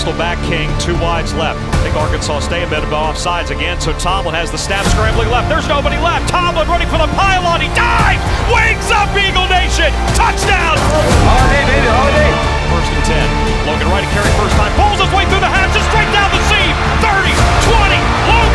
Coastal back, King, 2 wides left. I think Arkansas stay a bit of offsides again, so Tomlin has the snap scrambling left. There's nobody left. Tomlin running for the pylon. He dives! Wings up, Eagle Nation! Touchdown! Holiday, baby, holiday. 1st and 10. Logan Wright, carry first time. Pulls his way through the hatches, straight down the seam. 30, 20, long